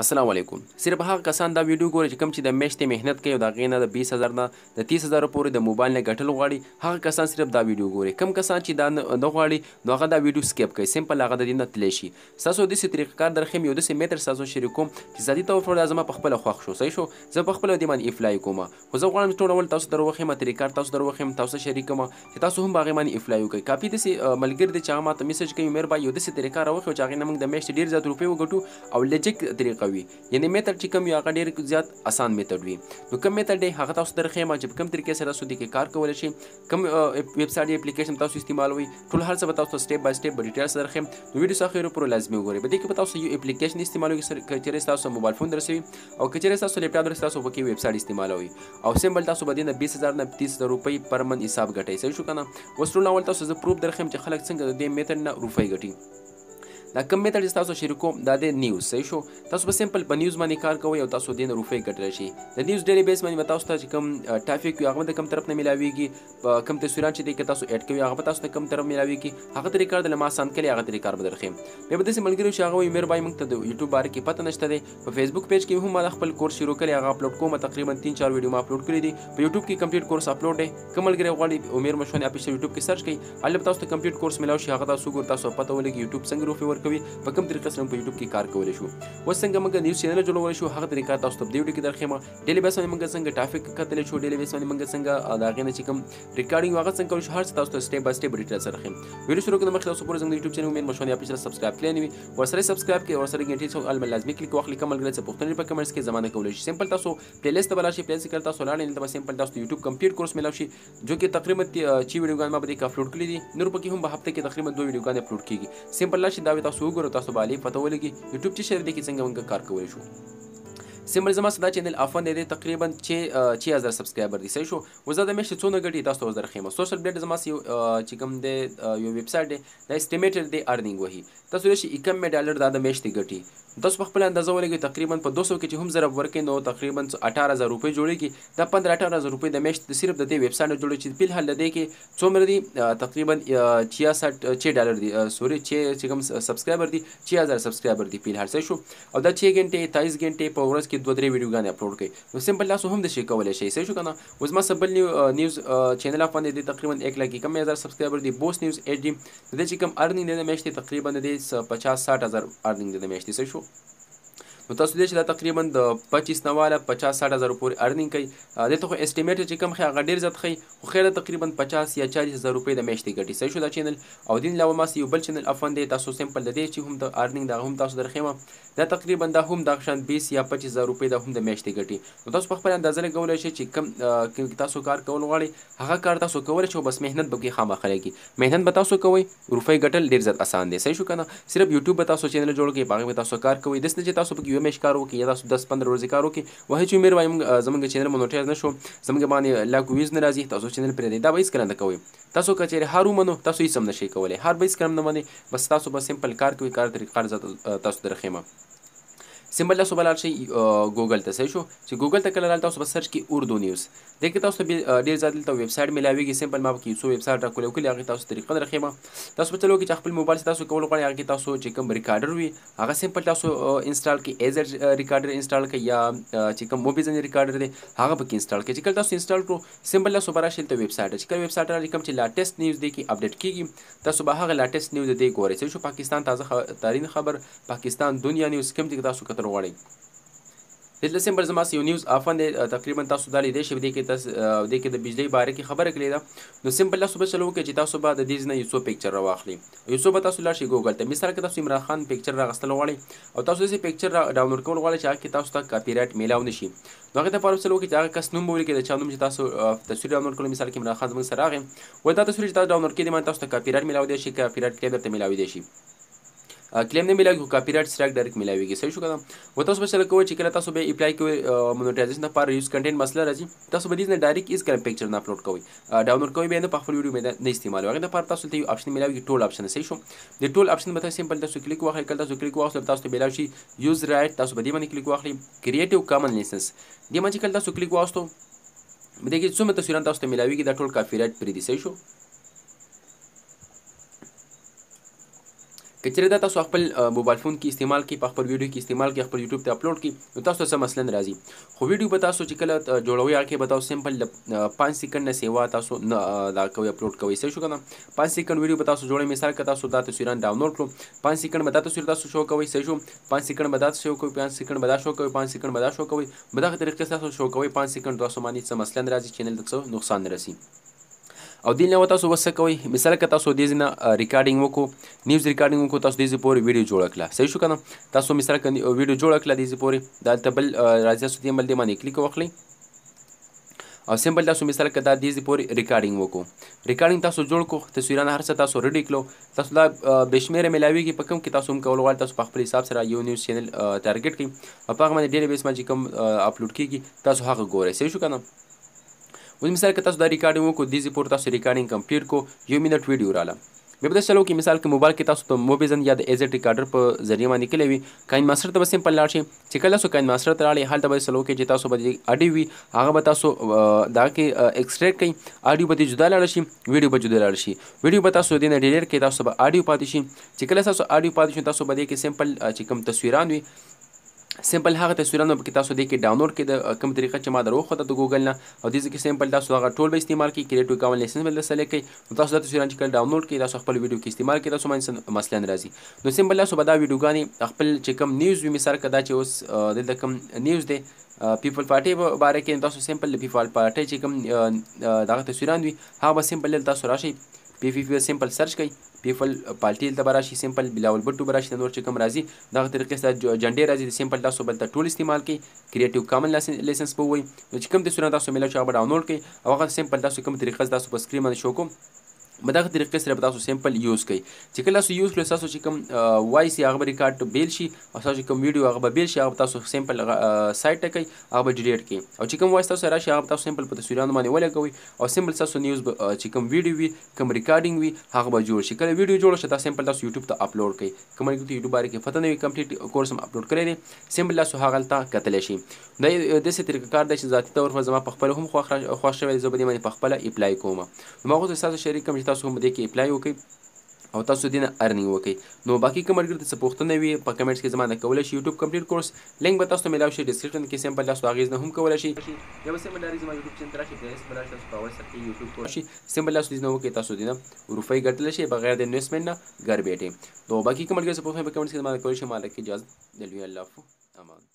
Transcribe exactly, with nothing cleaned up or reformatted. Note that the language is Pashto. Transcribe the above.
السلام علیکم. صرف هغه کسان دا ویډیو ګوري چې کوم چې د میاشتې مهنت کوي او د هغې نه د بیس هزار نه د تیس هزارو پورې د موبایل نه ګټل غواړي، هغه کسان صرف دا ویډیو ګوري. کوم کسان چې دا نه غواړي نو هغه دا ویډیو سکیپ کوي، سمپل هغه د دې نه تللی شي. ستاسو داسې طریقه کار درښیم، یو داسې میتر ستاسو شریک کوم چې ذاتي طور پر دا زما په خپله خوښ شو. صحیح شو؟ زه په خپله دې باندې افلای کوم، خو زه غواړم چې ټول اول تاسو در وښیم، طریقه کار تاسو در وښیم، تاسو شریک کوم چې تاسو هم په هغې باندې افلای وکړئ. کافي داسې ملګري دی چې هغه ماته میسج کوي عمر بای یو داسې طریقه راوښیو چې هغې نه موږ د میاشتې ډېر زیات روپۍ وګټو او لجیک طریقه وي. یعنې میتر چې کوم وي هغه ډېر زیات اسان میتډ وي. نو کوم میتډ دی هغه تاسو درښیم چې په کوم طریقې سره تاسو دې کې کار کولی شئ، کوم ویبسایټ یا اپلیکیشن تاسو استعمالوئ، ټول هر څه به تاسو سټیپ بای سټیپ په ډیټیل سره درښیم. نو ویډیو څخه اخر پورې لازمي وګورئ. په دې کې به تاسو یو اپلیکیشن استعمالوئ که چېرې ستاسو موبایل فون درسوي او که چېرې ستاسو لیپټاپ درسي تاسو پکې ویبسایټ استعمالوئ او سمبل تاسو به دې نه بیس هزار نه تیس هزار روپۍ پر منت حساب ګټئ. صحیح شو که نه؟ اوس ټول اول تاسو زه پروف درښیم چې خلک څنګه د دې میتډ نه روپۍ ګټي. دا کوم میتډ چې تاسو شریک کوم دا دی نیوز. صحیح شو؟ تاسو به سمپل په نیوز باندې کار کوئ او تاسو دې نه روپۍ ګټلی شئ. د نیوز ډیلی بیس باندې به تاسو ته چې کوم ټافیک وي هغه د کوم طرف نه میلاویږي، کوم تصویران چې دی که تاسو ایډ کوئ هغه به تاسو ته کوم طرف میلاویږي، هغه طریقه کار د له ما آسان کړي هغه طریقه کار به درښیم. بیا به داسې ملګري چې هغه وایي عمر بای موږ ته د یوټیوب باره کې پته نشته دی. په فیسبوک پیج کې هم ما خپل کورس شروع کړی، هغه اپلوډ کوم، تقریبا تین چار ویډیو ما اپلوډ کړي دي. په یوټیوب کې کمپلیټ کورس اپلوډ دی. کوم ملګري غواړي عمر مشواني اپیشل یوټیوب کې سرچ کړئ، هلته به تاسو ته کمپلیټ کورس میلاو شي. هغه تاسو ګور تاسو پته ولګي یوټیوب څنګه روپۍ ورکوي، په کوم طریقه سره په یوټیوب کې کار کولی شو. اوس څنګه موږ نیوز چینل جوړولی شو هغه طریقه تاسو ته په دې ویډیو کې درښیم. ډیلی بیس باندې موږ څنګه ټافیک کتلی شو، ډیلی بیس باندې موږ څنګه د هغې نه چې کوم ریکارډینګ هغه څنګه کولی شو، هر څه تاسو ته سټیپ بای سټیپ په ډیټیل سره درښیم. ویډیو شروع کړو مخکې تاسو پورې زموږ د یوټیوب چینل امید مشواني اپیشل سبسکرایب کړی نه وي ورسره سبسکرایب کړئ، ورسره ګنټې څو ال لازمي کلیک واخلئ. کوم ملګري څه پوښتنې په کمنټس کې زما نه کولی شي. سمپل تاسو پلی لیست ته به لاړ شئ، پلی لیست کې تاسو لاړئ دلته به سمپل تاسو ته یوټیوب کمپلیټ کورس میلاو شي جو کې تقریبا چې ویډیوګان ما په دې کې اپلوډ کړي دي. نور پکې هم په هفته کې تقریبا دوه ویډیوګانې اپلوډ کېږي. سمپل لاړ شئ دا تاسو وګورئ، تاسو به علي پته ولګي یوټیوب چې شی دی کې څنګه موږ کار کولی شو. سمبل زما صدا چینل افن دی تقریبا چې هزار سبسکرایبر دی. صحیح شو؟ اوس دا د میاشتې څونه ګټي تاسو ته اوس درښیم. سوشل بلیډ زما یو چې کوم دی یو ویبسایټ دی دا اسټیمیټډ دی ارنینګ وهي تاسو ویلی شئ اکم مې ډالر دا د میاشتې ګټي. تاسو په خپله اندازه ولګئ تقریبا په دو سو کې چې هم ضرب ورکړئ نو تقریبا اټاره هزار روپۍ جوړېږي. دا پندره اټاره هزار روپۍ د میاشتې صرف د دې ویبسایټ نه جوړېږي چې فلحال د دې کې څومره دي تقریبا چھیاسठ چھ ډالر دي سوري چې چې کوم سبسکرایبر دي چھ هزار سبسکرایبر دي فلحال. صحیح شو؟ او دا چھ ګنټې تایس ګنټې په ورځ کې دوه درې ویډیوګانې اپلوډ کړئ. نو سمپل تاسو هم د شي کولی شئ. صحیح شو که نه؟ اوس ما سبل نیوز چینل باندې دی تقریبا ایک لاکھ کم هزار سبسکرایبر دی. بوس نیوز ایچ ډي د دې چې کوم ارنینګ دی د میاشتې تقریبا د دې پچاس ساठ هزار ارنینګ دی د میاشتې. صحیح شو؟ نو تاسو دې چې دا تقریبا د پچیس نه واله پچاس ساठ هزار پورې ارنینګ کوي. دلته خو اسټیمیټ چې کوم ښي هغه ډېر زیات ښي خو خیر تقریبا پچاس یا چالیس هزار روپۍ د میاشتې ګټي. صحیح شو دا چینل؟ او دې علاوه ما یو بل چینل افن دی تاسو سمپل د دې چې هم د ارنینګ دا هم تاسو درښیم. دا تقریبا دا هم دغه شان بیس یا پچیس هزار روپۍ دا هم د میاشتې ګټي. نو تاسو په خپله اندازه لګولی شئ چې کوم تاسو کار کول غواړئ هغه کار تاسو کولی شئ، بس محنت به پکې خامخا لګي. محنت به تاسو کوئ، روپۍ ګټل ډېر زیات اسان دی. صحیح شو که نه؟ صرف یوټیوب به تاسو چینل جوړ کړئ، په هغې به تاسو کار کوئ. داسې نه چې تاسو پکې یوه میاشت کار وکړئ یا تاسو دس پندره ورځې کار وکړئ وایي چې عمر وایي موږ زموږ چینل مونیټایز نه شو، زموږ باندې لاک ویوز نه راځي، تاسو چینل پرېږدئ. دا به هېڅکله نه کوئ. تاسو که چېرې هر ومنو تاسو هېڅ هم نه شئ کولی، هر به هېڅکله هم نه منئ. بس تاسو به سمپل کار کوئ، کار طریقه تاسو درښیم. سمبل تاسو به لاړ شئ ګوګل ته. صحیح شو؟ چې ګوګل ته کله لاړ تاسو به سرچ کړئ اردو نیوز. دې کې تاسو ته ډېر زیات دلته ویبسایټ میلاویږي. سمپل ما پکې څو ویبسایټ راکولي وکړي هغې تاسو طریقه درښیم. تاسو به چلو کې چې خپل موبایل چې تاسو کول غواړئ هغې کې تاسو چې کوم ریکارډر وي هغه سمپل تاسو انسټال کړئ. ایز ریکارډر انسټال کړئ یا چې کوم موبیزن ریکارډر دی هغه پکې انسټال کړئ. چې کله تاسو انسټال کړو سمپل تاسو به راشئ دلته ویبسایټ چې کله ویبسایټ راشي کوم چې لاټیسټ نیوز دی کې اپډیټ کېږي تاسو به هغه لاټیسټ نیوز دی ګورئ. صحیح شو؟ پاکستان تازه ترین خبر، پاکستان دنیا نیوز کوم چې تاسو کتل غواړئ. دلته سمپل زما یو نیوز افن دی تقریبا تاسو دا لیدی شئ. دې کې تاسو دې کې د بجلۍ باره کې خبره کړې ده. نو سمپل تاسو به چلو وکړئ چې تاسو به د دې نه یو څو پکچر راواخلئ. یو څو به تاسو لاړ شئ ګوګل ته. مثال کې تاسو عمران خان پکچر راغستل غواړئ او تاسو داسې پکچر ډاونلوډ کول غواړئ چې هغه کې تاسو ته کاپي رایټ میلاو نه شي. نو هغې دپاره چلو وکړئ چې هغه کس نوم به ولیکئ د چا نوم چې تاسو تصویر ډاونلوډ کړو. مثال کې عمران خان زموږ سره راغی وایي دا تصویر چې تاسو ډاونلوډ کړی دی باندې تاسو ته کاپي رایټ میلاو دی شي، کاپي رایټ کلیم درته میلاوی دی شي. کلیم نه میلاوي خو کاپي رایټ سټرایک ډایرکټ میلاویږي. صحیح شو که نه؟ و تاسو به چله کوئ چې کله تاسو به اپلای کوئ مونیټایزیشن لپاره یوز کنټینټ مسله راځي تاسو به دې نه ډایرکټ هېڅکله پکچر نه اپلوډ کوئ، ډاونلوډ کوئ به یې نه په خپل ویډیو باندې نه استعمالوئ. هغې دپاره تاسو دلته یو اپشن میلاوي ټول اپشن. صحیح شو؟ د ټول اپشن به تاسو سمپل تاسو کلیک واخلئ. کله تاسو کلیک واخلئ تاسو ته میلاو شي یوز رایټ، تاسو به دې باندې کلیک واخلئ. کریټیو کامن لایسنس دې باندې چې کله تاسو کلیک واخلئ دې کې څومره تصویران تاسو ته میلاویږي دا ټول کاپي رایټ پرې دي. صحیح شو؟ که چېرې دا تاسو خپل موبایل فون کې استعمال کړئ، په خپل ویډیو کې استعمال کړئ، خپل یوټیوب ته اپلوډ کړئ، نو تاسو ته څه مثلاً راځي. خو ویډیو به تاسو چې کله جوړوئ هغه کې به تاسو سمپل د پنځ سیکنډ نه سیوا تاسو نه دا کوئ اپلوډ کوئ. صحیح شو که نه؟ پنځ سیکنډ ویډیو به تاسو جوړوئ، مثال که تاسو دا تصویران ډاونلوډ کړو، پنځ سیکنډ به دا تصویر تاسو شو کوئ. صحیح شو؟ پنځ سیکنډ به دا شو کوئ، پنځ سیکنډ به دا شو کوئ، پنځ سیکنډ به دا شو کوئ. په دغه طریقې تاسو شو کوئ، پنځ سیکنډ تاسو باندې څه مثلاً راځي، چینل ته څه نقصان نه رسي. او دې نه تاسو وسه کوئ، مثال که تاسو دې نه ریکارډینګ وکړو، نیوز ریکارډینګ وکړو، تاسو دې پورې ویډیو جوړه کړه. صحیح شو که نه؟ تاسو مثال که ویډیو جوړه کړه دې پورې، دلته بل راځي تاسو دې بل دې باندې کلیک وکړئ او سمپل تاسو مثال که دا دې پورې ریکارډینګ وکړو. ریکارډینګ تاسو جوړ کړو، تصویران هر څه تاسو ریډي کړو، تاسو دا بې شمېره میلاویږي په کوم کې تاسو هم کول غواړئ، تاسو په خپل حساب سره یو نیوز چینل ټارګټ کړئ او په هغه باندې ډېر بیس باندې چې کوم اپلوډ کېږي تاسو هغه ګورئ. صحیح شو که نه؟ اوس مثال که تاسو دا ریکارډینګ وکړو، دې پورې تاسو ریکارډینګ کمپلیټ کړو، یو منټ ویډیو رااله، بیا به داسې چلو کې مثال که موبایل کې تاسو ته موبیزن یا د ایزټ ریکارډر په ذریعه باندې کلی وي، کاین ماسټر ته به سمپل لاړ شئ. چې کله تاسو کاین ماسټر ته لاړئ، هلته به چلو کې چې تاسو به اډیو وي هغه به تاسو دا کې ایکسټریکټ کړئ، اډیو به جدا لاړ شي، ویډیو به جدا لاړ شي. ویډیو به تاسو دې نه ډیلیټ کړئ، تاسو به اډیو پاتې شي. چې کله تاسو اډیو پاتې شي، تاسو به دې کې سمپل چې کوم تصویران وي، سمپل هغه تصویرونه به تاسو دې کې ډاونلوډ کړئ د کوم طریقه چې ما در وښوده د ګوګل نه، او دې کې سمپل تاسو هغه ټول به استعمال کړئ. کریټیو کامن لایسنس به سلیکټ کړئ، نو تاسو دا تصویران چې کله ډاونلوډ کړئ تاسو خپل ویډیو کې استعمال کړئ، تاسو باندې مثلاً راځي. نو سمپل تاسو به دا ویډیوګانې خپل چې کوم نیوز وي، مثال که دا چې اوس دلته کوم نیوز دی پیپل پارټۍ په باره کې، تاسو سمپل د پیپل پارټۍ چې کوم دغه تصویران وي هغه به سمپل دلته تاسو راشئ، پی پی پی سمپل سرچ کړئ، پیپل پارټي دلته به راشي، سمپل بلاول بټو به راشي، نور چې کوم راځي دغه طریقې سره جنډې راځي، سمپل تاسو به دلته ټول استعمال کړئ، کریټیو کامن لایسنس به ووایي. نو چې کوم تصویرونه تاسو میلاو شي هغه به ډاونلوډ کړئ او هغه سمپل تاسو کوم طریقه تاسو په سکرین باندې شو کوم په دغه طریقې سره به تاسو سمپل یوز کړئ. چې کله تاسو یوز کړئ، تاسو چې کوم وایس یې هغه به ریکارډ بیل شي او تاسو چې کوم ویډیو هغه به بیل شي، هغه به تاسو سمپل سایډ ته کوئ، هغه به ډیلیټ کړئ. او چې کوم وایس تاسو راشي هغه به تاسو سمپل په تصویرانو باندې ولګوئ او سمپل تاسو نیوز چې کوم ویډیو وي، کوم ریکارډینګ وي هغه به جوړ شي. کله ویډیو جوړ شي تاسو سمپل تاسو یوټیوب ته اپلوډ کړئ. کوم یوټیوب باره کې پته نه وي، کمپلیټ کورس هم اپلوډ کړی دی، سمپل تاسو هغه هلته کتلی شئ. دا داسې طریقه کار دی چې ذاتي طور پر زما په خپله هم خوښ شوی دی، زه به دې باندې په خپله اپلای کوم. نو ما غوښتل ستاسو شریک کړم چې تاسو هم دې کې اپلای وکړئ او تاسو دې نه ارنینګ وکړئ. نو باقي کوم ملګري ته څه پوښتنه وي په کمنټس کې زما نه کولی شي. یوټیوب کمپلیټ کورس لینک به تاسو ته میلاو شي ډسکرپشن کې، سمپل تاسو اغېز نه هم کولی شي. یا به سمپل ډایري زما یوټیوب چینل ته راشي، پلیلیسټ به راشي، تاسو په اول سر کې یوټیوب کورس شي، سمپل تاسو دې نه وکړئ، تاسو دې نه روپۍ ګټلی شئ بغیر د انویسټمنټ نه، ګھر بیٹھے. تو باقي کوم ملګري څه پوښتنه په کمنټس کې زما نه کولی شي. ما لکه اجازه دلوي الله امان.